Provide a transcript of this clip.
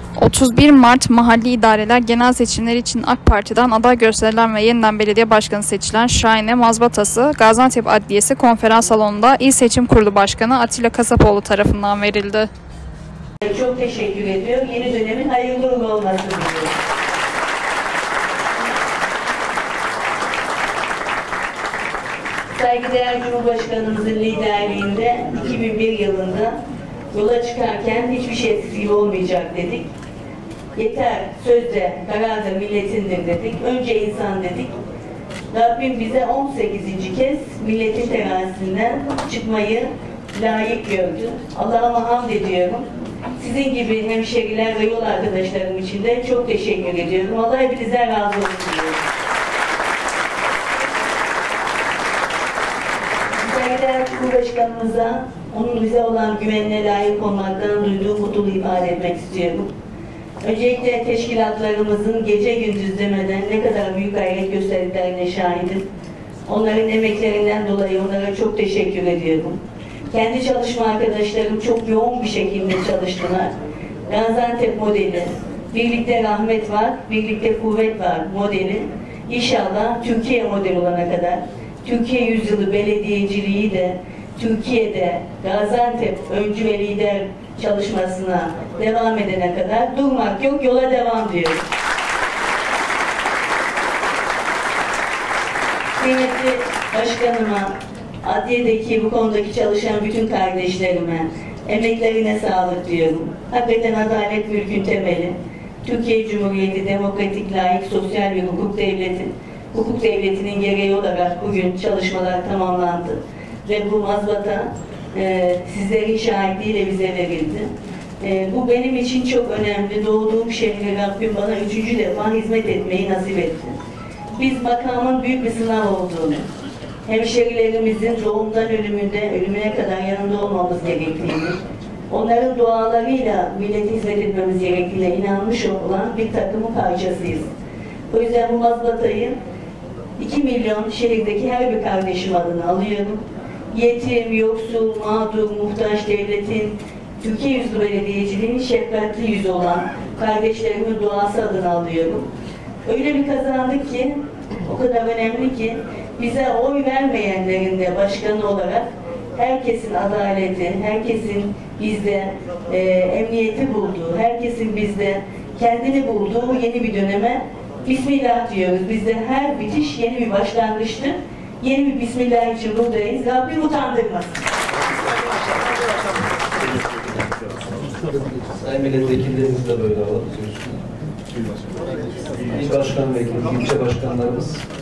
31 Mart Mahalli İdareler Genel Seçimleri için AK Parti'den aday gösterilen ve yeniden belediye başkanı seçilen Şahine mazbatası Gaziantep Adliyesi Konferans Salonu'nda İl Seçim Kurulu Başkanı Atilla Kasapoğlu tarafından verildi. Çok teşekkür ediyorum. Yeni dönemin hayırlı uğurlu olmasını diliyorum. Saygıdeğer Cumhurbaşkanımızın liderliğinde 2001 yılında yola çıkarken hiçbir şey eksik olmayacak dedik. Yeter, sözde, kararda milletindir dedik. Önce insan dedik. Rabbim bize 18. kez milletin terazisinden çıkmayı layık gördü. Allah'ıma hamd ediyorum. Sizin gibi hemşeriler ve yol arkadaşlarım için de çok teşekkür ediyorum. Allah hepinizden razı olsun diyorum. Saygıdeğer Cumhurbaşkanımıza onun bize olan güvenine layık olmaktan duyduğum mutluluğu ifade etmek istiyorum. Öncelikle teşkilatlarımızın gece gündüz demeden ne kadar büyük gayret gösterdiklerine şahidim. Onların emeklerinden dolayı onlara çok teşekkür ediyorum. Kendi çalışma arkadaşlarım çok yoğun bir şekilde çalıştılar. Gaziantep modeli, birlikte rahmet var, birlikte kuvvet var modeli. İnşallah Türkiye modeli olana kadar, Türkiye yüzyılı belediyeciliği de Türkiye'de Gaziantep öncü ve lider çalışmasına devam edene kadar durmak yok, yola devam diyoruz. Kıymetli başkanıma, adliyedeki bu konudaki çalışan bütün kardeşlerime emeklerine sağlık diyorum. Hakikaten adalet mülkün temeli. Türkiye Cumhuriyeti demokratik, layık, sosyal bir hukuk devleti. Hukuk devletinin gereği olarak bugün çalışmalar tamamlandı. Ve bu mazbata sizlerin şahitliğiyle bize verildi. Bu benim için çok önemli. Doğduğum şehre Rabbim bana 3. defa hizmet etmeyi nasip etti. Biz makamın büyük bir sınav olduğunu, hemşerilerimizin doğumdan ölümüne kadar yanında olmamız gerektiğini, onların dualarıyla millete hizmet etmemiz gerektiğine inanmış olan bir takımın parçasıyız. O yüzden bu mazbatayı 2 milyon şehirdeki her bir kardeşim adına alıyorum. Yetim, yoksul, mağdur, muhtaç devletin, Türkiye yüzlü belediyeciliğinin şefkatli yüzü olan kardeşlerimin duası adına alıyorum. Öyle bir kazandık ki, o kadar önemli ki, bize oy vermeyenlerin de başkanı olarak herkesin adaleti, herkesin bizde emniyeti bulduğu, herkesin bizde kendini bulduğu yeni bir döneme Bismillah diyoruz. Bizde her bitiş yeni bir başlangıçtır. Yeni bir Bismillah için buradayız. Rabbim utandırmasın. Sayın milletvekillerimiz de böyle alalım. İl başkan vekili, ilçe başkanlarımız